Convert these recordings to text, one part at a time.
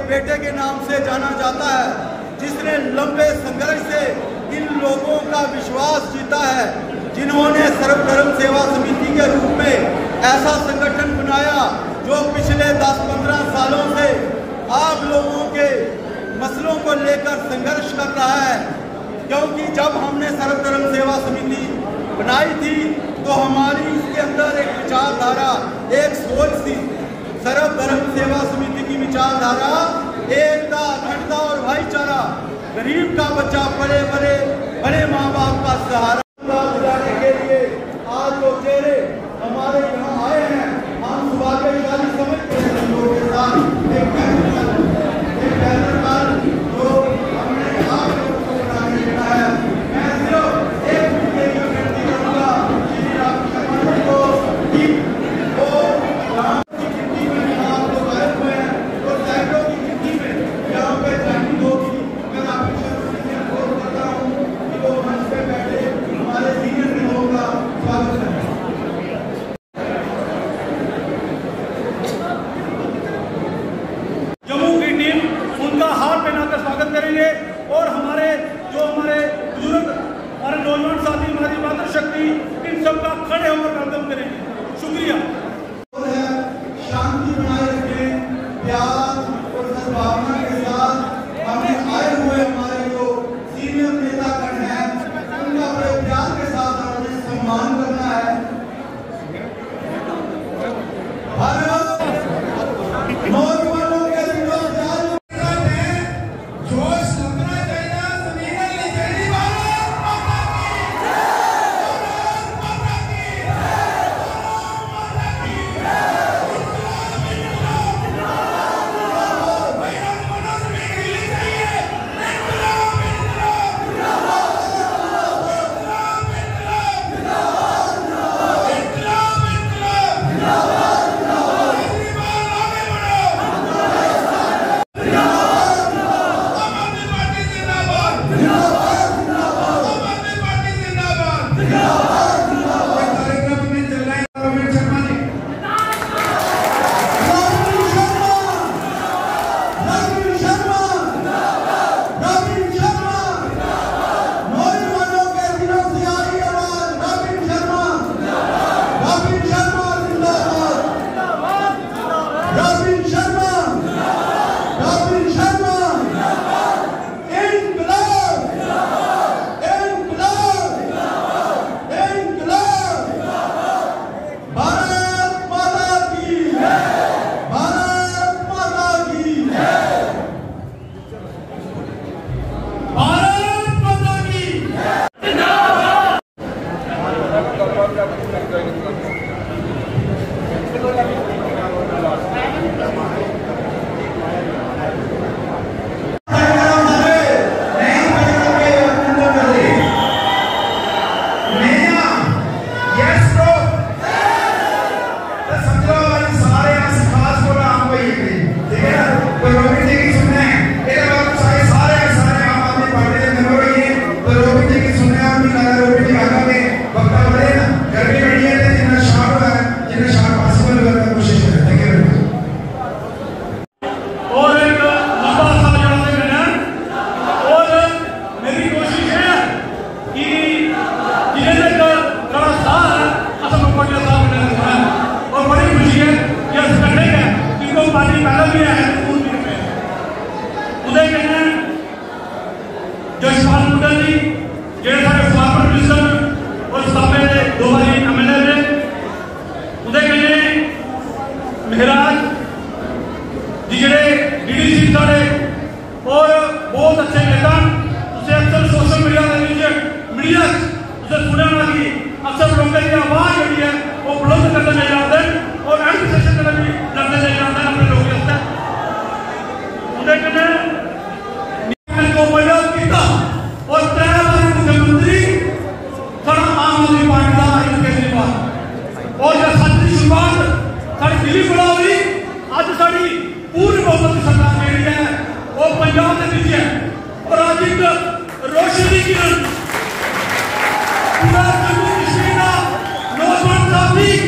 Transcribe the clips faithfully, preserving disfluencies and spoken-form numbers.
बेटे के नाम से जाना जाता है, जिसने लंबे संघर्ष से इन लोगों का विश्वास जीता है, जिन्होंने सर्वधर्म सेवा समिति के रूप में ऐसा संगठन बनाया जो पिछले दस पंद्रह सालों से आप लोगों के मसलों को लेकर संघर्ष कर रहा है। क्योंकि जब हमने सर्वधर्म सेवा समिति बनाई थी तो हमारी इसके अंदर एक विचारधारा, एक सोच थी। सर्वधर्म सेवा समिति की विचारधारा एकता, अखंडता और भाईचारा, गरीब का बच्चा बड़े बड़े बड़े माँ बाप का सहारा दिलाने के लिए आज वो चेहरे हमारे यहाँ आए हैं। हम सौभाग्यशाली समझते हैं हम लोगों के साथ एक बैनर एक बैनर पर जो हमने आप लोगों को बनाने देना है। मैं सिर्फ एक मुद्दे की विनती करूँगा श्री राम शर्मा जी को कि वो यहाँ की गिनती में आप लोग आए हुए हैं और सैकड़ों की गिनती में यहाँ पे जॉइनिंग होगी। मैं आपकी शर्मा से अनुरोध करता हूँ कि वो मंच पे बैठे हमारे सीनियर लोगों का स्वागत करें। जम्मू की टीम उनका हार पहनाकर स्वागत करेंगे और हमारे जो हमारे बुजुर्ग हमारे नौजवान साथी, हमारी मातृ शक्ति, इन सबका खड़े होकर वेलकम करेंगे। शुक्रिया। शांति बनाए रखें, प्यार और सद्भावना के साथ हमें आए हुए हमारे जो सीनियर नेतागण हैं उनका बड़े प्यार के साथ हमें सम्मान करना है। भारत नौजवानों के दिलों से आज जोश लगना चाहिए, जमीन नहीं चाहिए। भारत माता की भारत माता की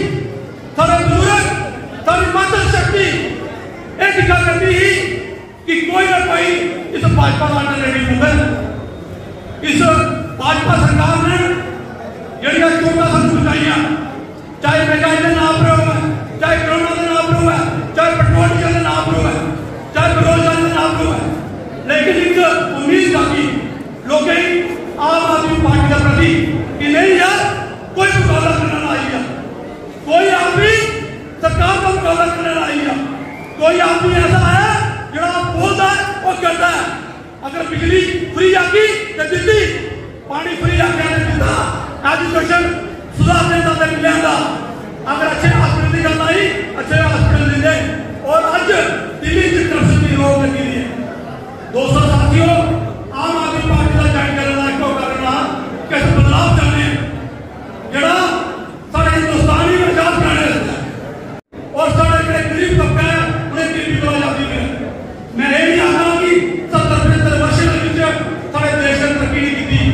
कि भाजपा का अल्टरनेटिव मूवमेंट। इस भाजपा सरकार ने जड़िया चोटा सन पहुंचाइया, चाहे महंगाई का नाम पर हुआ, चाहे कोरोना का नाम पर हुआ, चाहे पेट्रोल डीजल का नाम पर हुआ, चाहे बेरोजगारी का नाम पर हुआ, लेकिन एक उम्मीद जागी लोग आम आदमी पार्टी का प्रति कि नहीं यार कोई मुकाबला करना ना आइए, कोई आदमी सरकार का मुकाबला करने ना आइए, कोई आदमी ऐसा है जो बोलता है और करता है। अगर बिजली फ्री आकी तो दिल्ली, पानी फ्री आके दिता, एजुकेशन सुधारने का मिलेगा, अगर अच्छे हॉस्पिटल की गल आई अच्छे हॉस्पिटल दे दे, और आज दिल्ली की तरफ से रोक लगी है। दोस्तों साथियों, आम आदमी पार्टी का ज्वाइन करने का क्यों करना कि बदलाव चाहते जरा सारे हिंदुस्तान ही आजाद कराने और सारे जो गरीब तबका है उन्हें गरीबी को आजादी मिले। मैं ये नहीं आखा कि सत्तर पचहत्तर वर्ष के सारे देश ने तरक्की नहीं की,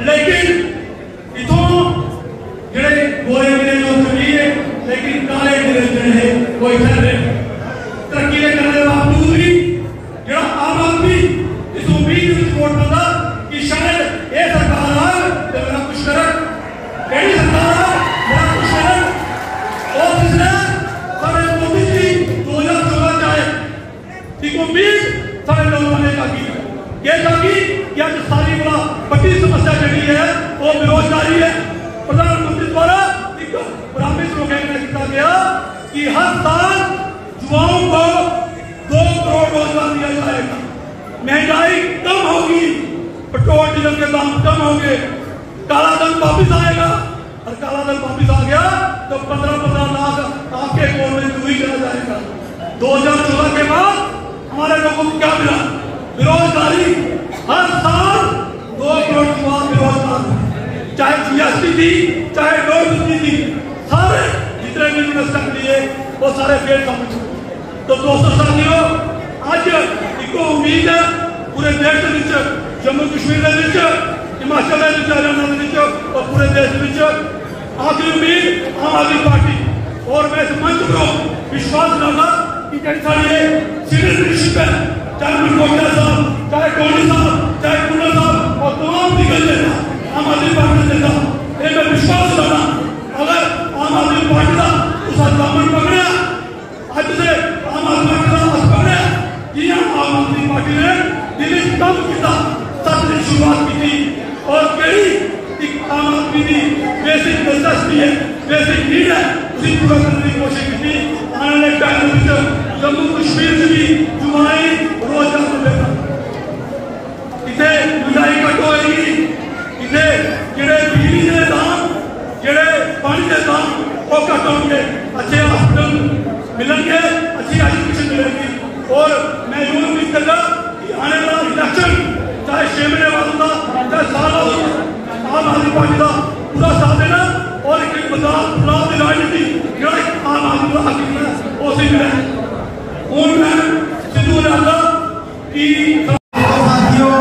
लेकिन इतों ਜਿਹੜੇ ਗੋਰੇ ਜਿਹੜੇ ਲੋਕ ਚਲੀਏ लेकिन काले ਜਿਹੜੇ कोई ठहरे तरक्की करने के बावजूद भी जो आम आदमी इस उम्मीद में वोट पाता कि शायद ये सरकार आए तो मेरा कुछ करे, कई सरकार आए मेरा कुछ करे, और जिसने सारे मोदी जी दो हजार चौदह चाहे एक उम्मीद सारे लोगों ने जागी, ये जागी कि आज सारी बड़ा बड़ी समस्या जी है वो बेरोजगारी है। प्रधानमंत्री द्वारा एक प्रॉमिस किया गया कि हर साल युवाओं को दो करोड़ रोजगार दिया जाएगा, महंगाई कम होगी, पेट्रोल डीजल के दाम कम होंगे, काला धन वापिस आएगा, और काला धन वापिस आ गया तो पंद्रह पंद्रह लाख आपके अकाउंट में चोरी चला जाएगा। दो हजार चौदह के बाद हमारे लोगों को क्या मिला? बेरोजगारी, हर साल दो करोड़ युवा बेरोजगार, चाहे जीएसटी थी चाहे नोटबंदी थी, सारे जितने भी इन्वेस्टर लिए वो सारे फेल साबित हुए। तो दोस्तों साथियों, आज एक उम्मीद है पूरे देश के जम्मू कश्मीर के हिमाचल के हरियाणा के और पूरे देश के आखिरी उम्मीद आम आदमी पार्टी, और मैं इस मंच को विश्वास दिलाऊंगा कि सारी सीनियर लीडरशिप है, चाहे मनकोटिया साहब, चाहे टोनी साहब, चाहे कुल्लर साहब और तमाम दिग्गज नेता आम आदमी पार्टी नेता, ये मैं विश्वास दिलाना अगर आम आदमी पार्टी का उसका दामन पकड़ा, आज से आम आदमी पार्टी का हाथ पकड़ा, जी आम आदमी पार्टी ने दिल्ली कम किया सब दिन शुरुआत की थी, और कई एक आम आदमी की बेसिक दिलचस्पी है, बेसिक नीड है, उसी पूरा करने की कोशिश की थी। आने वाले टाइम में जम्मू कश्मीर से भी युवाएं रोजगार मिलेगा, इसे महंगाई कट होगी, इसे जेड़े बिजली के दाम, जेड़े पानी के दाम वो कट होंगे, अच्छे हॉस्पिटल मिलेंगे, अच्छी एजुकेशन मिलेगी। और मैं यूं उम्मीद करता कि आने वाला इलेक्शन चाहे छह महीने बाद होगा चाहे साल बाद, आम आदमी पार्टी का पूरा साथ देना और एक बदलाव बदलाव की राजनीति जो आम आदमी का हक है वो सी मिले। हूँ मैं सिद्धू लाला की साथियों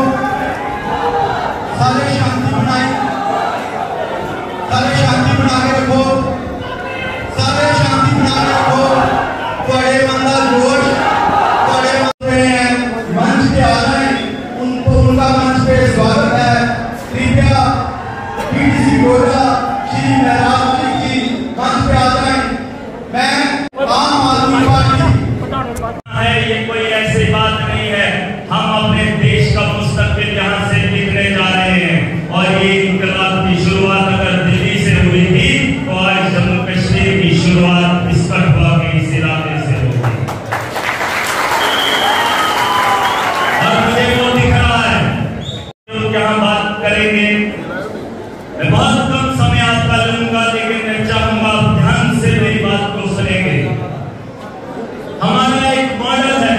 सारे शांति बनाए, सारे शांति बना के रखो, सारे शांति बना के रखो, बड़े बंदा जोश बड़े मंच पे आ रहे हैं, उनको उनका मंच पे स्वागत है। कृपया पीडीसी गोरा श्री मेहराब जी मंच पे आ जाए। मैं आम आदमी पार्टी है, ये कोई ऐसी बात नहीं है, हम अपने देश का मुस्तकबिल यहाँ से लिखने जा रहे हैं, और ये इंकलाब की शुरुआत अगर दिल्ली से हुई थी तो आज जम्मू कश्मीर की शुरुआत इस कठुआ के इस इलाके से होगी। और मुझे वो दिख रहा है जो यहाँ बात करेंगे, मैं बहुत कम समय आपका लूंगा, लेकिन मैं चाहूंगा आप ध्यान से मेरी बात को सुनेंगे। हमारा एक मॉडल है,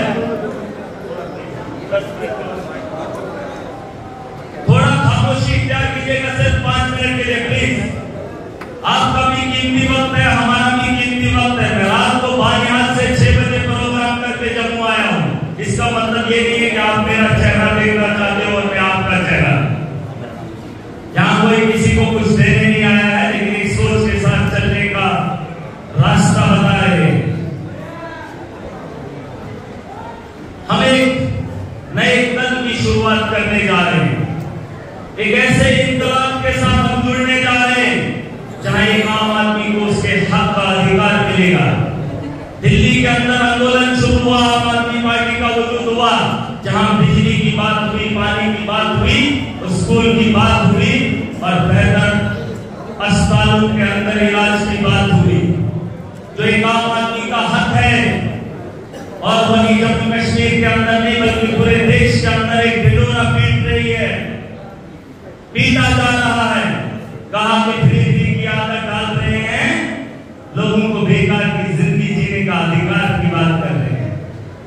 थोड़ा खामोशी इख्तियार कीजिएगा सिर्फ पांच मिनट के लिए प्लीज। आपका भी कीमती वक्त है, हमारा भी कीमती वक्त है। मैं रात को बानियात से छह बजे प्रोग्राम करके जम्मू आया हूँ, इसका मतलब ये नहीं है कि आप मेरा चेहरा देखना चाहते हो और मैं आपका चेहरा। यहाँ कोई किसी को कुछ देने नहीं आया है, लेकिन इस सोच के साथ चलने का रास्ता बता रहे हैं। हम एक नए कल की शुरुआत करने जा रहे हैं। एक ऐसे इंकलाब के साथ हम जुड़ने जा रहे हैं जहां एक आम आदमी को उसके हक का अधिकार मिलेगा। दिल्ली के अंदर आंदोलन शुरू हुआ, आम आदमी पार्टी का वजूद हुआ, जहां बिजली की बात हुई, पानी की बात हुई, स्कूल की बात हुई और बेहतर अस्पतालों के अंदर इलाज की बात हुई, जो एक आम आदमी का हक है। और वही जम्मू कश्मीर के अंदर नहीं बल्कि पूरे देश के अंदर एक ढिढोरा पीट रही है, पीटा जा रहा है। कहा कि फ्री फ्री की आदत डाल रहे हैं, लोगों को बेकार की जिंदगी जीने का अधिकार की बात कर रहे हैं।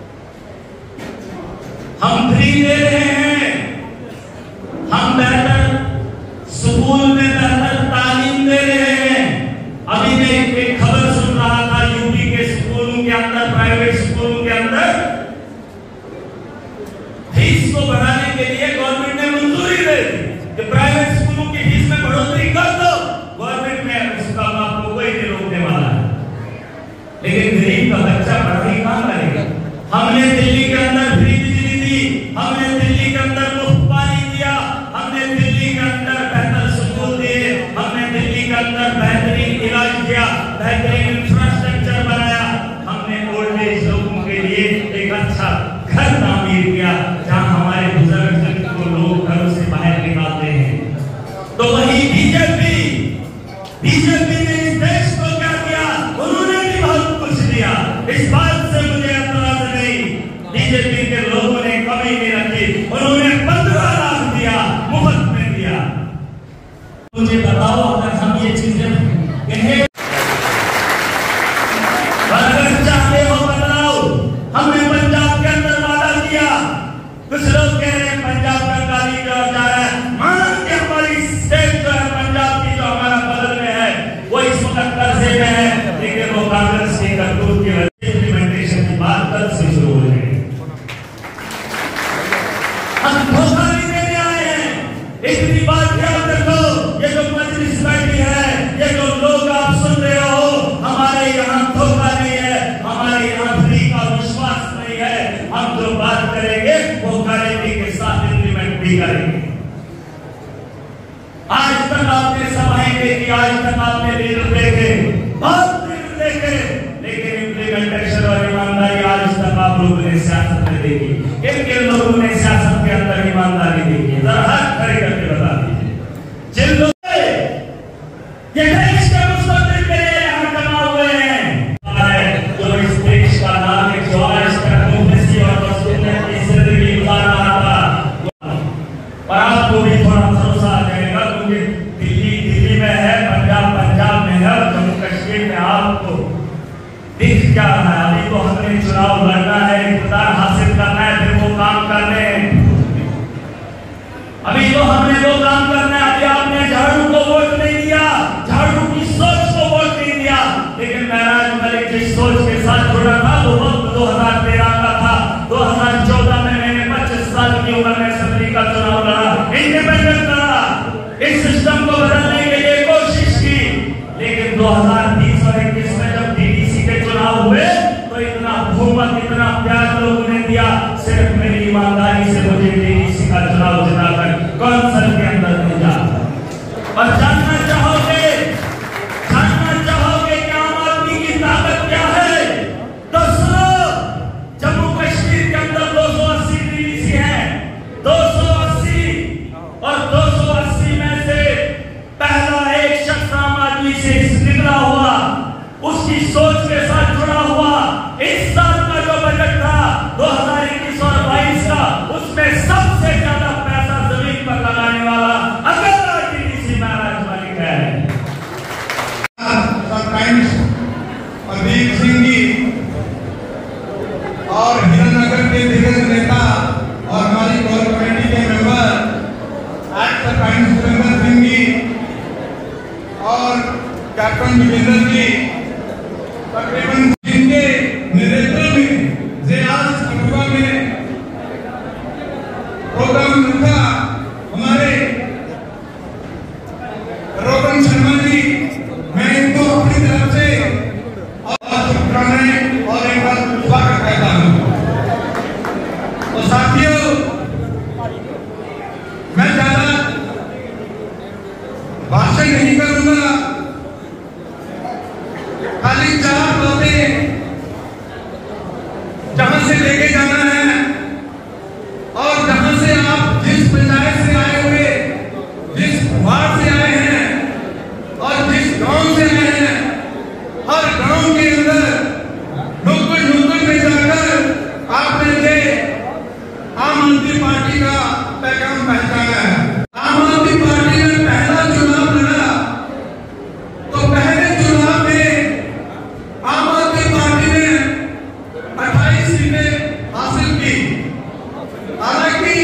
हम फ्री दे रहे हैं, हम बेहतर स्कूल में बेहतर तालीम दे रहे हैं। अभी मैं एक खबर सुन रहा था, यूपी के स्कूलों के अंदर, प्राइवेट स्कूलों के अंदर फीस को बढ़ाने के लिए गवर्नमेंट ने मंजूरी दे दी कि प्राइवेट स्कूलों की फीस में बढ़ोतरी कर दो। गवर्नमेंट में उसका आपको कोई नहीं रोकने वाला है, लेकिन गरीब का बच्चा पढ़ाई कहां करेगा? हमने दिल्ली के अंदर फ्री बिजली दी, हमने दिल्ली के अंदर मुफ्त पानी दिया, हमने दिल्ली के अंदर बेहतर स्कूल दिए, हमने दिल्ली के अंदर बेहतरीन इलाज किया, बेहतरीन इंफ्रास्ट्रक्चर बनाया, हमने ओल्ड एज लोगों के लिए एक अच्छा घर तामीर किया जहां हमारे बुजुर्ग को लोग घरों से बाहर निकालते हैं। तो वही बीजेपी बीजेपी ने इस देश को क्या किया? उन्होंने भी बहुत कुछ दिया, इस बात से मुझे एतराज नहीं। बीजेपी के लोगों ने कमी नहीं रखी, उन्होंने पंद्रह लाख दिया, मुफ्त में दिया। मुझे बताओ, अगर हम ये चीजें कहें, अगर चाहते हो बदलाव, हमने पंजाब के अंदर वादा किया। कुछ लोग कह रहे हैं पंजाब का गाली जो जा रहा है, मान के हमारी स्टेट जो है पंजाब की, जो हमारा बदल में है, वो इस वक्त कर्जे में है, लेकिन वो कांग्रेस की करतूत की वजह से इम्प्लीमेंटेशन की बात कल से शुरू हो रही है। हम धोखा नहीं देने आए हैं, इतनी बात याद रखो। ये जो मजलिस बैठी है, ये जो लोग आप सुन रहे हो, हमारे यहाँ धोखा नहीं है, हमारे यहाँ फ्री का विश्वास नहीं है। हम जो बात करेंगे वो गारंटी के साथ इम्प्लीमेंट भी करेंगे। आज तक आपने सभाएं देखी, आज तक आपने लीडर देखे, बहुत लीडर देखे, लेकिन इम्प्लीमेंटेशन और ईमानदारी आज तक आप लोगों ने सियासत में देखी। किन किन लोगों ने सियासत के अंदर ईमानदारी देखी? जरा हाथ खड़े करके बता दीजिए। जिन लोग ये देश के मुस्तकबिल के लिए यहाँ जमा हुए हैं, जो इस देश का नाम एक जो आज तक मुफस्सी और मसलूमियत की जिंदगी गुजार रहा था, और आपको भी थोड़ा भरोसा आ जाएगा, क्योंकि दिल्ली दिल्ली में है, पंजाब पंजाब में है, और जम्मू कश्मीर में आपको दिख क्या रहा है? अभी तो हमने चुनाव लड़ना है, इक़्तिदार हासिल करना है, फिर वो काम करने हैं। अभी तो हमने वो काम करना है। अभी आपने झाड़ू को वोट नहीं दिया, झाड़ू की सोच को वोट नहीं दिया, लेकिन महराज मलिक जिस सोच के साथ जुड़ा था वो वक्त दो हजार तेरह का था। दो हजार चौदह में मैंने पच्चीस साल की उम्र में असेंबली का चुनाव लड़ा, इंडिपेंडेंट लड़ा, इस सिस्टम को बदलने के लिए कोशिश की, लेकिन दो हजार बीस और इक्कीस में जब डीडीसी के चुनाव हुए तो इतना बहुमत, इतना प्यार लोगों ने दिया। सिर्फ मेरी ईमानदारी से मुझे डीडीसी का चुनाव जिताकर कौंसिल के अंदर भेजा। और जानना चाहोगे, जानना चाहोगे कि आम आदमी की ताकत क्या है? तो सुनो, जम्मू कश्मीर के अंदर दो सौ अस्सी डीडीसी हैं, दो सौ अस्सी, और दो सौ अस्सी में से पहला एक शख्स आम आदमी से निकला हुआ, उसकी सोच के साथ जुड़ा हुआ। इस साल का जो बजट था दो हजार इक्कीस और बाईस का, उसमें सबसे ज्यादा पैसा जमीन पर लगाने वाला अकेला डीडीसी महराज मलिक है। अदीप सिंह जी और हिरनगर के दिग्गज नेता और हमारी कोर कमेटी के मेंबर एक्ट सरपंच सुरेंद्र सिंह जी और कैप्टन विजेंद्र जी, तकरीबन जिनके नेतृत्व में जियाज कठुआ में प्रोग्राम रखा, हमारे रोहन शर्मा जी, मैं इनको अपनी तरफ से और शुभकामनाएं और एक बार स्वागत करता हूँ। तो साथियों, पैगाम पहचाना है। आम आदमी पार्टी ने पहला चुनाव लड़ा तो पहले चुनाव में आम आदमी पार्टी ने अट्ठाईस सीटें हासिल की। हालांकि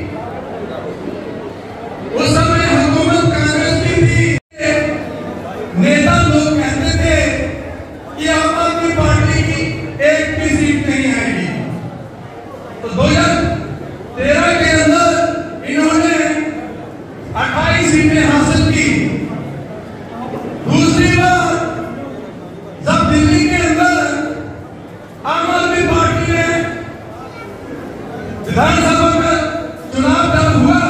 उस समय हुकूमत कांग्रेस की थी। नेता लोग कहते थे कि आम आदमी पार्टी की एक भी सीट नहीं आएगी। तो दो हजार तेरह के अंदर इन्होंने अट्ठाईस सीटें हासिल की। दूसरी बार जब दिल्ली के अंदर आम आदमी पार्टी ने विधानसभा का चुनाव जब हुआ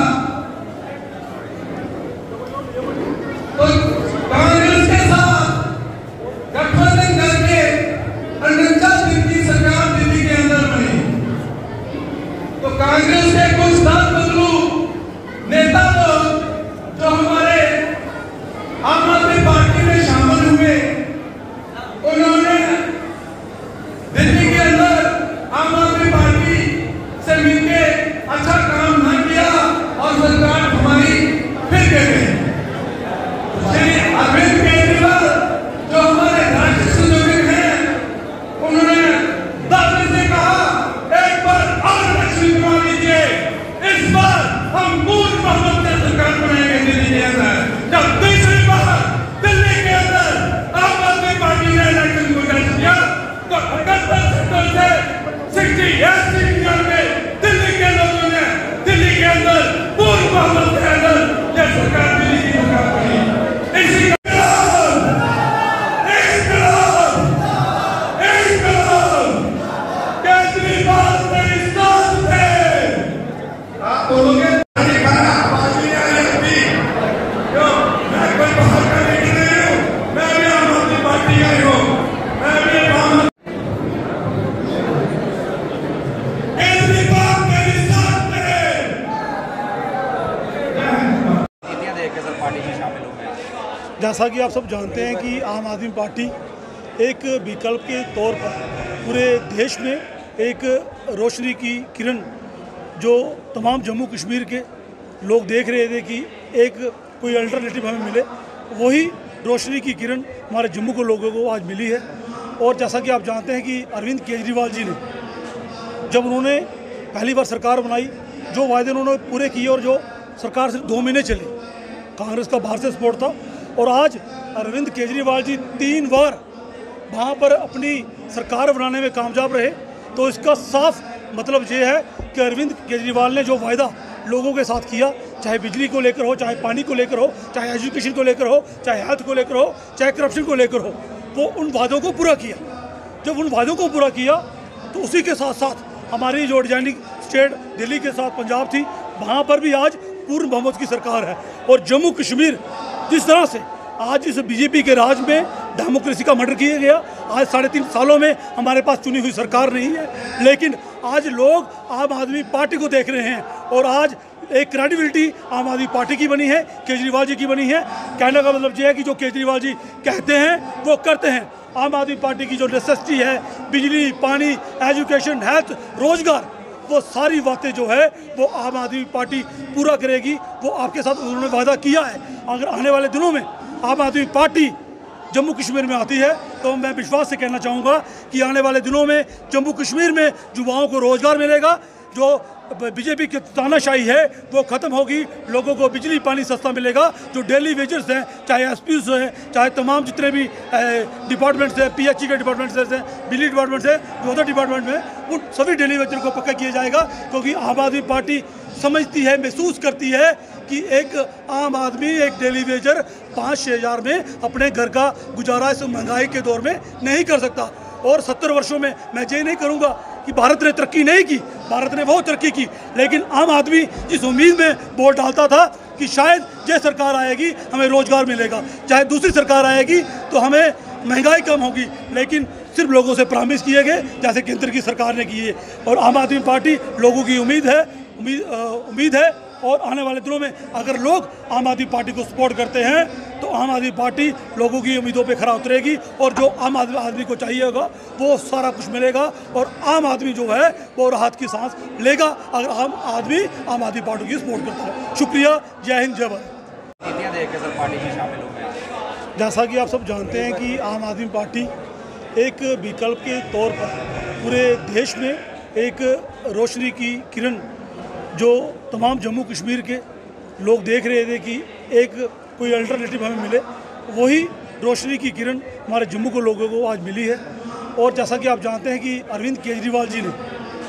तो कांग्रेस के साथ गठबंधन करके उनचास दिन की सरकार दिल्ली के अंदर बनी। तो कांग्रेस के कुछ दल बदलू नेता लोग जो हमारे आम आदमी पार्टी में शामिल हुए, उन्होंने दिल्ली के अंदर आम आदमी पार्टी से मिलके अच्छा काम न किया और सरकार हमारी फिर गिर गई। श्री अरविंद केजरीवाल जो हमारे राष्ट्रीय संयोजक हैं, उन्होंने दावे से कहा एक बार और इलेक्शन करवा लीजिए, इस बार हम पूर्ण बहुमत से सरकार बनाएंगे दिल्ली के अंदर। जब तीसरी बार दिल्ली के अंदर आम आदमी पार्टी ने इलेक्शन को टेस्ट किया तो इकहत्तर सीटों से सिक्सटी एट सीट करके दिल्ली के लोगों ने दिल्ली के अंदर पूर्ण बहुमत के अंदर यह सरकार दिल्ली की सरकार बनी। इसी केजरीवाल मेरी सांस है। आप बोलोगे क्यों? मैं कोई बाहर करने की नहीं हूँ, मैं भी आम आदमी पार्टी का ही हूँ। मैं भी आम केजरीवाल मेरी सांस है। जैसा कि आप सब जानते हैं कि आम आदमी पार्टी एक विकल्प के तौर पर पूरे देश में एक रोशनी की किरण जो तमाम जम्मू कश्मीर के लोग देख रहे थे कि एक कोई अल्टरनेटिव हमें मिले, वही रोशनी की किरण हमारे जम्मू के लोगों को आज मिली है। और जैसा कि आप जानते हैं कि अरविंद केजरीवाल जी ने जब उन्होंने पहली बार सरकार बनाई, जो वायदे उन्होंने पूरे किए और जो सरकार सिर्फ दो महीने चली, कांग्रेस का बाहर से सपोर्ट था, और आज अरविंद केजरीवाल जी तीन बार वहाँ पर अपनी सरकार बनाने में कामयाब रहे। तो इसका साफ मतलब ये है कि अरविंद केजरीवाल ने जो वायदा लोगों के साथ किया, चाहे बिजली को लेकर हो, चाहे पानी को लेकर हो, चाहे एजुकेशन को लेकर हो, चाहे हेल्थ को लेकर हो, चाहे करप्शन को लेकर हो, वो उन वादों को पूरा किया। जब उन वादों को पूरा किया तो उसी के साथ साथ हमारी जो एडजॉइनिंग स्टेट दिल्ली के साथ पंजाब थी, वहाँ पर भी आज पूर्ण बहुमत की सरकार है। और जम्मू कश्मीर जिस तरह से आज इस बीजेपी के राज में डेमोक्रेसी का मर्डर किया गया, आज साढ़े तीन सालों में हमारे पास चुनी हुई सरकार नहीं है, लेकिन आज लोग आम आदमी पार्टी को देख रहे हैं और आज एक क्रेडिबिलिटी आम आदमी पार्टी की बनी है, केजरीवाल जी की बनी है। कहने का मतलब ये है कि जो केजरीवाल जी कहते हैं वो करते हैं। आम आदमी पार्टी की जो नेसेसिटी है, बिजली, पानी, एजुकेशन, हेल्थ, रोजगार, वो सारी बातें जो है वो आम आदमी पार्टी पूरा करेगी। वो आपके साथ उन्होंने वादा किया है। अगर आने वाले दिनों में आम आदमी पार्टी जम्मू कश्मीर में आती है तो मैं विश्वास से कहना चाहूँगा कि आने वाले दिनों में जम्मू कश्मीर में युवाओं को रोज़गार मिलेगा, जो बीजेपी की तानाशाही है वो ख़त्म होगी, लोगों को बिजली पानी सस्ता मिलेगा। जो डेली वेजर्स हैं, चाहे एसपीज हैं, चाहे तमाम जितने भी डिपार्टमेंट्स हैं, पीएचई के डिपार्टमेंट्स हैं, बिजली डिपार्टमेंट्स हैं, जो अदर डिपार्टमेंट में, उन सभी डेली वेजर को पक्का किया जाएगा। क्योंकि आम आदमी पार्टी समझती है, महसूस करती है कि एक आम आदमी, एक डेली वेजर पाँच छः हज़ार में अपने घर का गुजारा इस महंगाई के दौर में नहीं कर सकता। और सत्तर वर्षों में मैं ये नहीं करूँगा कि भारत ने तरक्की नहीं की, भारत ने बहुत तरक्की की, लेकिन आम आदमी जिस उम्मीद में वोट डालता था कि शायद ये सरकार आएगी हमें रोज़गार मिलेगा, चाहे दूसरी सरकार आएगी तो हमें महंगाई कम होगी, लेकिन सिर्फ लोगों से प्रॉमिस किए गए जैसे केंद्र की सरकार ने किए। और आम आदमी पार्टी लोगों की उम्मीद है उम्मीद उम्मीद है और आने वाले दिनों में अगर लोग आम आदमी पार्टी को सपोर्ट करते हैं तो आम आदमी पार्टी लोगों की उम्मीदों पे खरा उतरेगी और जो आम आदमी आदमी को चाहिए होगा वो सारा कुछ मिलेगा और आम आदमी जो है वो राहत की सांस लेगा अगर आम आदमी आम आदमी पार्टी की सपोर्ट करता है। शुक्रिया, जय हिंद, जय भारत। देख के सर पार्टी में शामिल हुए। जैसा कि आप सब जानते हैं कि आम आदमी पार्टी एक विकल्प के तौर पर पूरे देश में एक रोशनी की किरण जो तमाम जम्मू कश्मीर के लोग देख रहे थे कि एक कोई अल्टरनेटिव हमें मिले, वही रोशनी की किरण हमारे जम्मू के लोगों को आज मिली है। और जैसा कि आप जानते हैं कि अरविंद केजरीवाल जी ने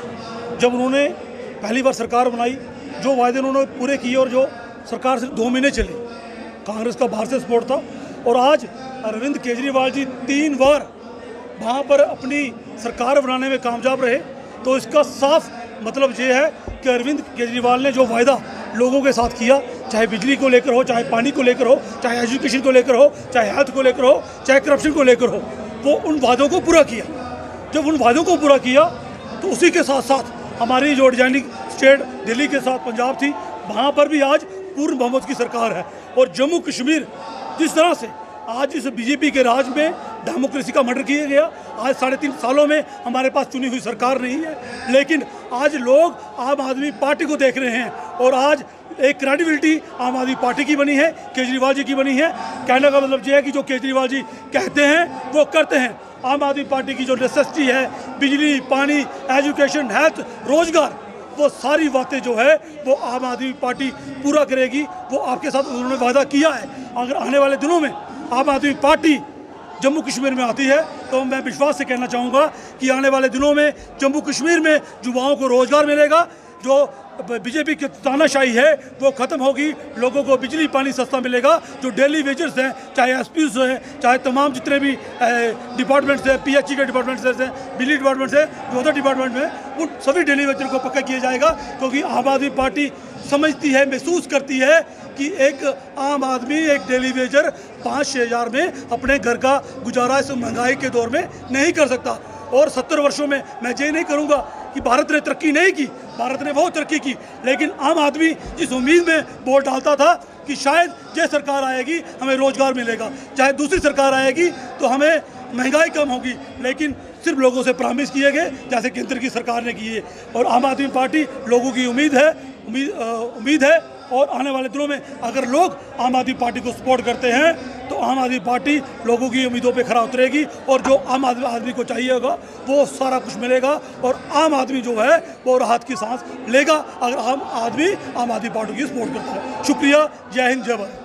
जब उन्होंने पहली बार सरकार बनाई, जो वायदे उन्होंने पूरे किए और जो सरकार सिर्फ दो महीने चली, कांग्रेस का बाहर से सपोर्ट था, और आज अरविंद केजरीवाल जी तीन बार वहाँ पर अपनी सरकार बनाने में कामयाब रहे, तो इसका साफ मतलब ये है कि अरविंद केजरीवाल ने जो वायदा लोगों के साथ किया, चाहे बिजली को लेकर हो, चाहे पानी को लेकर हो, चाहे एजुकेशन को लेकर हो, चाहे हेल्थ को लेकर हो, चाहे करप्शन को लेकर हो, वो उन वादों को पूरा किया। जब उन वादों को पूरा किया तो उसी के साथ साथ हमारी जो एडजॉइनिंग स्टेट दिल्ली के साथ पंजाब थी, वहाँ पर भी आज पूर्ण बहुमत की सरकार है। और जम्मू कश्मीर जिस तरह से आज इस बीजेपी के राज में डेमोक्रेसी का मर्डर किया गया, आज साढ़े तीन सालों में हमारे पास चुनी हुई सरकार नहीं है, लेकिन आज लोग आम आदमी पार्टी को देख रहे हैं और आज एक क्रेडिबिलिटी आम आदमी पार्टी की बनी है, केजरीवाल जी की बनी है। कहने का मतलब ये है कि जो केजरीवाल जी कहते हैं वो करते हैं। आम आदमी पार्टी की जो नेसेसिटी है, बिजली, पानी, एजुकेशन, हेल्थ, रोजगार, वो सारी बातें जो है वो आम आदमी पार्टी पूरा करेगी। वो आपके साथ उन्होंने वादा किया है। अगर आने वाले दिनों में आम आदमी पार्टी जम्मू कश्मीर में आती है तो मैं विश्वास से कहना चाहूँगा कि आने वाले दिनों में जम्मू कश्मीर में युवाओं को रोज़गार मिलेगा, जो बीजेपी की तानाशाही है वो ख़त्म होगी, लोगों को बिजली पानी सस्ता मिलेगा, जो डेली वेजर्स हैं, चाहे एस पी हैं, चाहे तमाम जितने भी डिपार्टमेंट्स हैं, पी एच ई के डिपार्टमेंट्स हैं, बिजली डिपार्टमेंट्स हैं, जो अदर डिपार्टमेंट में, उन सभी डेली वेजर को पक्का किया जाएगा। क्योंकि आम आदमी पार्टी समझती है, महसूस करती है कि एक आम आदमी, एक डेली वेजर पाँच छः हज़ार में अपने घर का गुजारा इस महंगाई के दौर में नहीं कर सकता। और सत्तर वर्षों में मैं ये नहीं करूँगा कि भारत ने तरक्की नहीं की, भारत ने बहुत तरक्की की, लेकिन आम आदमी जिस उम्मीद में वोट डालता था कि शायद ये सरकार आएगी हमें रोज़गार मिलेगा, चाहे दूसरी सरकार आएगी तो हमें महंगाई कम होगी, लेकिन सिर्फ लोगों से प्रॉमिस किए गए जैसे केंद्र की सरकार ने किए। और आम आदमी पार्टी लोगों की उम्मीद है उम्मीद उम्मीद है और आने वाले दिनों में अगर लोग आम आदमी पार्टी को सपोर्ट करते हैं तो आम आदमी पार्टी लोगों की उम्मीदों पे खरा उतरेगी और जो आम आदमी आदमी को चाहिए होगा वो सारा कुछ मिलेगा और आम आदमी जो है वो राहत की सांस लेगा अगर आम आदमी आम आदमी पार्टी की सपोर्ट करता है। शुक्रिया, जय हिंद, जय भारत।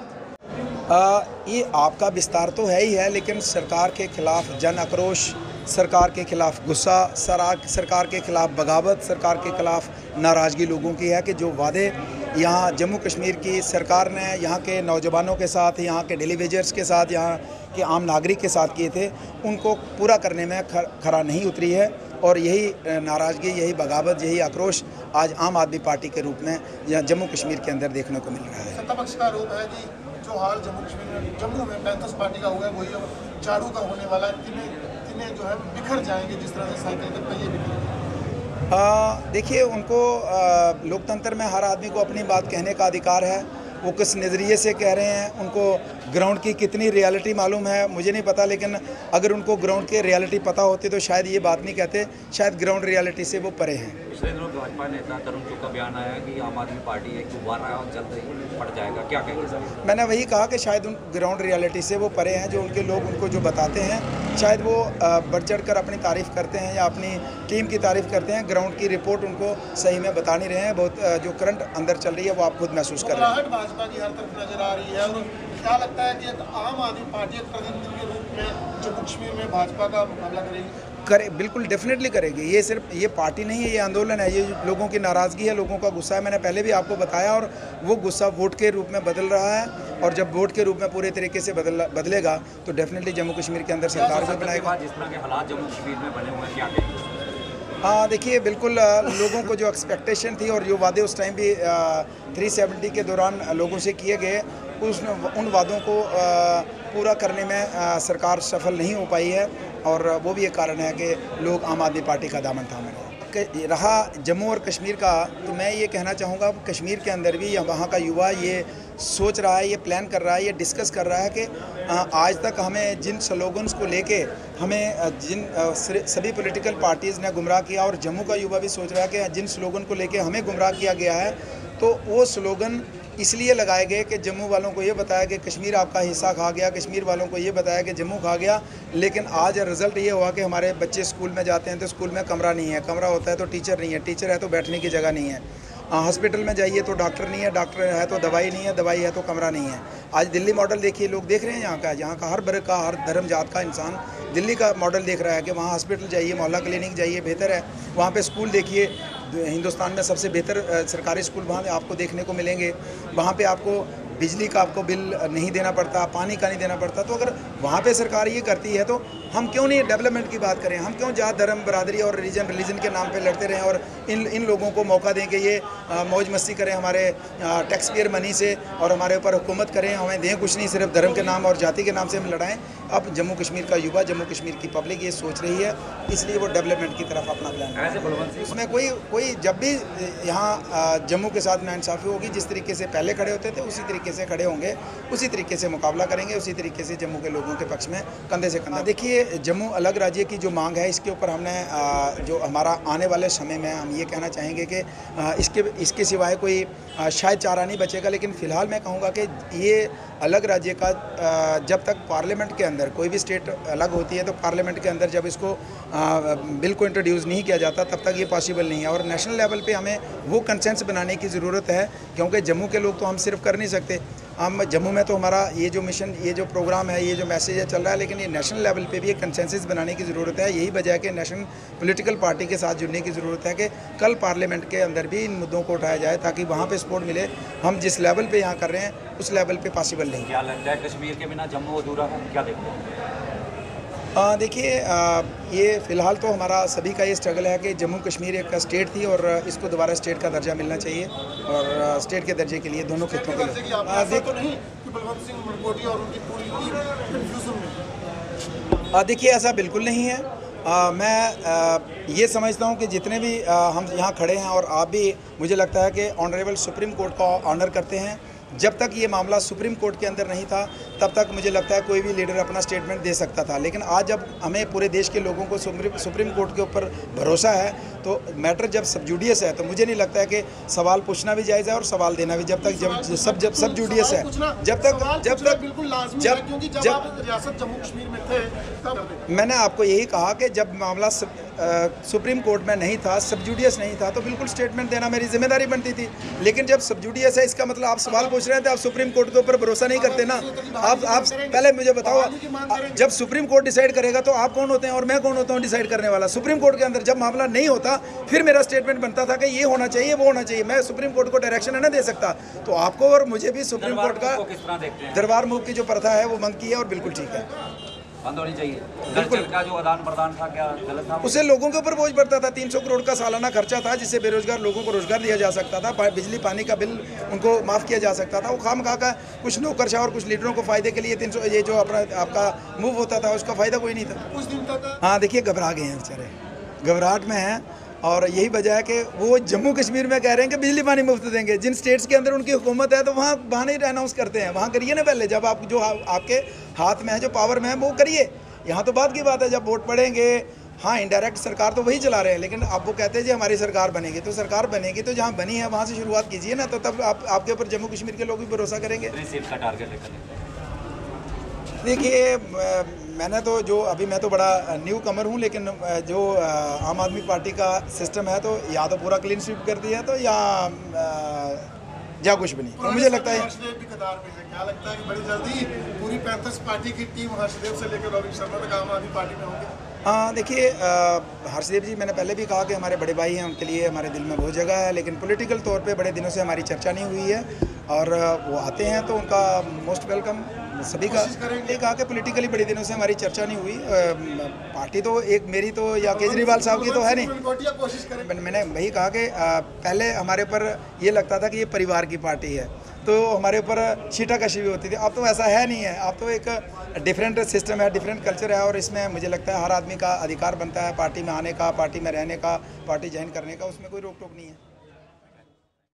आ, ये आपका विस्तार तो है ही है, लेकिन सरकार के खिलाफ जन आक्रोश, सरकार के खिलाफ गुस्सा, सरकार के खिलाफ बगावत, सरकार के खिलाफ नाराज़गी लोगों की है कि जो वादे यहाँ जम्मू कश्मीर की सरकार ने यहाँ के नौजवानों के साथ, यहाँ के डेली वेजर्स के साथ, यहाँ के आम नागरिक के साथ किए थे, उनको पूरा करने में खरा नहीं उतरी है। और यही नाराज़गी, यही बगावत, यही आक्रोश आज आम आदमी पार्टी के रूप में यहाँ जम्मू कश्मीर के अंदर देखने को मिल रहा है। सत्ता पक्ष का आरोप है कि जो हाल जम्मू कश्मीर में जम्मू में पैंतीस पार्टी का हुआ है वही अब झाड़ू का होने वाला है, तिने तिने जो है बिखर जाएंगे जिस तरह से साइकिल के पहिए बिखर। देखिए, उनको आ, लोकतंत्र में हर आदमी को अपनी बात कहने का अधिकार है। वो किस नज़रिए से कह रहे हैं, उनको ग्राउंड की कितनी रियलिटी मालूम है मुझे नहीं पता, लेकिन अगर उनको ग्राउंड की रियलिटी पता होती तो शायद ये बात नहीं कहते, शायद ग्राउंड रियलिटी से वो परे हैं। पिछले दिनों भाजपा नेता तरुण चुग का बयान आया कि आम आदमी पार्टी एक दोबारा जल्द ही पड़ जाएगा, क्या कहेंगे सर? मैंने वही कहा कि शायद उन ग्राउंड रियलिटी से वो परे हैं। जो उनके लोग उनको जो बताते हैं, शायद वो बढ़ चढ़ कर अपनी तारीफ़ करते हैं या अपनी टीम की तारीफ़ करते हैं, ग्राउंड की रिपोर्ट उनको सही में बता नहीं रहे हैं। बहुत जो करंट अंदर चल रही है वो आप खुद महसूस कर रहे हैं। भाजपा की हर तरफ नजर आ रही है और क्या लगता है कि आम आदमी पार्टी एक प्रतिनिधि के रूप में जम्मू कश्मीर में भाजपा का मुकाबला करेगी? करे, बिल्कुल डेफिनेटली करेगी। ये सिर्फ ये पार्टी नहीं है, ये आंदोलन है, ये लोगों की नाराज़गी है, लोगों का गुस्सा है। मैंने पहले भी आपको बताया, और वो गुस्सा वोट के रूप में बदल रहा है, और जब वोट के रूप में पूरे तरीके से बदल बदलेगा तो डेफिनेटली जम्मू कश्मीर के अंदर सरकार भी बनाएगा। जिस तरह के हालात जम्मू कश्मीर में बने हुए हैं, क्या कहेंगे? हाँ, देखिए, बिल्कुल लोगों को जो एक्सपेक्टेशन थी और जो वादे उस टाइम भी थ्री सेवेंटी के दौरान लोगों से किए गए, उस उन वादों को पूरा करने में सरकार सफल नहीं हो पाई है, और वो भी एक कारण है कि लोग आम आदमी पार्टी का दामन थामे हैं। रहा जम्मू और कश्मीर का, तो मैं ये कहना चाहूँगा कश्मीर के अंदर भी वहाँ का युवा ये सोच रहा है, ये प्लान कर रहा है, ये डिस्कस कर रहा है कि आज तक हमें जिन स्लोगन्स को लेके हमें जिन सभी पॉलिटिकल पार्टीज़ ने गुमराह किया, और जम्मू का युवा भी सोच रहा है कि जिन स्लोगन को लेके हमें गुमराह किया गया है, तो वो स्लोगन इसलिए लगाए गए कि जम्मू वालों को ये बताया कि कश्मीर आपका हिस्सा खा गया, कश्मीर वालों को ये बताया कि जम्मू खा गया। लेकिन आज रिज़ल्ट ये हुआ कि हमारे बच्चे स्कूल में जाते हैं तो स्कूल में कमरा नहीं है, कमरा होता है तो टीचर नहीं है, टीचर है तो बैठने की जगह नहीं है, हॉस्पिटल में जाइए तो डॉक्टर नहीं है, डॉक्टर है तो दवाई नहीं है, दवाई है तो कमरा नहीं है। आज दिल्ली मॉडल देखिए, लोग देख रहे हैं यहाँ का, यहाँ का हर वर्ग का, हर धर्म जात का इंसान दिल्ली का मॉडल देख रहा है कि वहाँ हॉस्पिटल जाइए, मोहल्ला क्लिनिक जाइए, बेहतर है। वहाँ पे स्कूल देखिए, हिंदुस्तान में सबसे बेहतर सरकारी स्कूल वहाँ आपको देखने को मिलेंगे। वहाँ पे आपको बिजली का आपको बिल नहीं देना पड़ता, पानी का नहीं देना पड़ता। तो अगर वहाँ पे सरकार ये करती है तो हम क्यों नहीं डेवलपमेंट की बात करें? हम क्यों जात धर्म बरादरी और रिलीजन रिलीजन के नाम पे लड़ते रहें और इन इन लोगों को मौका दें कि ये मौज मस्ती करें हमारे टैक्स पेयर मनी से और हमारे ऊपर हुकूमत करें, हमें दें कुछ नहीं, सिर्फ धर्म के नाम और जाति के नाम से हम लड़ाएं। अब जम्मू कश्मीर का युवा, जम्मू कश्मीर की पब्लिक ये सोच रही है, इसलिए वो डेवलपमेंट की तरफ अपना प्लान। उसमें कोई कोई जब भी यहाँ जम्मू के साथ नाइंसाफ़ी होगी, जिस तरीके से पहले खड़े होते थे उसी तरीके से खड़े होंगे, उसी तरीके से मुकाबला करेंगे, उसी तरीके से जम्मू के लोगों के पक्ष में कंधे से कंधा। देखिए, जम्मू अलग राज्य की जो मांग है, इसके ऊपर हमने जो हमारा आने वाले समय में हम ये कहना चाहेंगे कि इसके इसके सिवाय कोई शायद चारा नहीं बचेगा। लेकिन फ़िलहाल मैं कहूँगा कि ये अलग राज्य का जब तक पार्लियामेंट के अंदर कोई भी स्टेट अलग होती है तो पार्लियामेंट के अंदर जब इसको बिल को इंट्रोड्यूस नहीं किया जाता तब तक ये पॉसिबल नहीं है। और नेशनल लेवल पे हमें वो कंसेंस बनाने की ज़रूरत है, क्योंकि जम्मू के लोग तो हम सिर्फ कर नहीं सकते। हम जम्मू में तो हमारा ये जो मिशन, ये जो प्रोग्राम है, ये जो मैसेज है चल रहा है, लेकिन ये नेशनल लेवल पे भी एक कंसेंसस बनाने की ज़रूरत है। यही वजह है कि नेशनल पॉलिटिकल पार्टी के साथ जुड़ने की ज़रूरत है कि कल पार्लियामेंट के अंदर भी इन मुद्दों को उठाया जाए ताकि वहाँ पे सपोर्ट मिले। हम जिस लेवल पे यहाँ कर रहे हैं उस लेवल पे पॉसिबल नहीं। क्या लगता है कश्मीर के बिना जम्मू अधूरा है, क्या देखते हैं? देखिए, ये फ़िलहाल तो हमारा सभी का ये स्ट्रगल है कि जम्मू कश्मीर एक स्टेट थी और इसको दोबारा स्टेट का दर्जा मिलना चाहिए, और स्टेट के दर्जे के लिए दोनों खित्तों के लिए। देखिए, ऐसा बिल्कुल नहीं है। आ, मैं आ, ये समझता हूँ कि जितने भी आ, हम यहाँ खड़े हैं और आप भी, मुझे लगता है कि ऑनरेबल सुप्रीम कोर्ट का ऑनर करते हैं। जब तक ये मामला सुप्रीम कोर्ट के अंदर नहीं था तब तक मुझे लगता है कोई भी लीडर अपना स्टेटमेंट दे सकता था, लेकिन आज जब हमें पूरे देश के लोगों को सुप्रीम कोर्ट के ऊपर भरोसा है तो मैटर जब सब जुडियस है तो मुझे नहीं लगता है कि सवाल पूछना भी जायज़ है और सवाल देना भी। जब तक जब सब जब सब जुडियस है, जब तक जब तक बिल्कुल लाज़मी है, क्योंकि जब आप रियासत जम्मू कश्मीर में थे तब मैंने आपको यही कहा कि जब मामला सुप्रीम कोर्ट में नहीं था, सब जुडियस नहीं था, तो बिल्कुल स्टेटमेंट देना मेरी जिम्मेदारी बनती थी। लेकिन जब सब जुडियस है, इसका मतलब आप सवाल पूछ रहे थे, आप सुप्रीम कोर्ट के ऊपर भरोसा नहीं करते ना। आप आप पहले मुझे बताओ, जब सुप्रीम कोर्ट डिसाइड करेगा तो आप कौन होते हैं और मैं कौन होता हूँ डिसाइड करने वाला? सुप्रीम कोर्ट के अंदर जब मामला नहीं होता फिर मेरा स्टेटमेंट बनता था कि ये होना चाहिए, वो होना चाहिए। मैं सुप्रीम कोर्ट को डायरेक्शन है ना दे सकता। तो आपको और मुझे भी सुप्रीम कोर्ट का दरबार मूव की जो प्रथा है वो बंद की है और बिल्कुल ठीक है, बंद होनी चाहिए। बिल्कुल का जो आदान प्रदान था क्या गलत था? उससे लोगों के ऊपर बोझ पड़ता था। तीन सौ करोड़ का सालाना खर्चा था जिससे बेरोजगार लोगों को रोजगार दिया जा सकता था, बिजली पानी का बिल उनको माफ़ किया जा सकता था। वो खाम खा का कुछ नौकरशाह और कुछ लीडरों को फायदे के लिए तीन सौ ये जो अपना आपका मूव होता था उसका फ़ायदा कोई नहीं था कुछ दिन तक। हाँ, देखिए, घबरा गए हैं बेचारे, घबराहट में हैं। और यही वजह है कि वो जम्मू कश्मीर में कह रहे हैं कि बिजली पानी मुफ्त देंगे। जिन स्टेट्स के अंदर उनकी हुकूमत है तो वहाँ वहाँ नहीं अनाउंस करते हैं, वहाँ करिए ना पहले। जब आप जो आपके हाथ में है, जो पावर में है, वो करिए। यहाँ तो बात की बात है, जब वोट पड़ेंगे, हाँ इनडायरेक्ट सरकार तो वही चला रहे हैं, लेकिन अब वो कहते हैं जी हमारी सरकार बनेगी। तो सरकार बनेगी तो जहाँ बनी है वहाँ से शुरुआत कीजिए ना, तो तब आप आपके ऊपर जम्मू कश्मीर के लोग भी भरोसा करेंगे। सीट का टारगेट है? देखिए, मैंने तो जो अभी मैं तो बड़ा न्यू कमर हूँ, लेकिन जो आम आदमी पार्टी का सिस्टम है तो या तो पूरा क्लीन स्वीप कर दिया तो या या कुछ भी नहीं। तो मुझे लगता है क्या लगता है कि बड़ी जल्दी पूरी पैंतीस पार्टी की टीम हर्षदेव से लेकर रोहित शर्मा तक आम आदमी पार्टी में होंगे? हाँ, देखिए, हर्षदेव जी, मैंने पहले भी कहा कि हमारे बड़े भाई हैं, उनके लिए हमारे दिल में बहुत जगह है, लेकिन पॉलिटिकल तौर पे बड़े दिनों से हमारी चर्चा नहीं हुई है और वो आते हैं तो उनका मोस्ट वेलकम सभी का। ये कहा कि पॉलिटिकली बड़े दिनों से हमारी चर्चा नहीं हुई। पार्टी तो एक मेरी तो या केजरीवाल साहब की तो है नहीं। मैंने वही कहा कि पहले हमारे पर ये लगता था कि ये परिवार की पार्टी है। तो हमारे ऊपर छीटाकशी भी होती थी। अब तो ऐसा है नहीं है, अब तो एक डिफरेंट सिस्टम है, डिफरेंट कल्चर है, और इसमें मुझे लगता है हर आदमी का अधिकार बनता है पार्टी में आने का, पार्टी में रहने का, पार्टी ज्वाइन करने का, उसमें कोई रोक टोक नहीं है।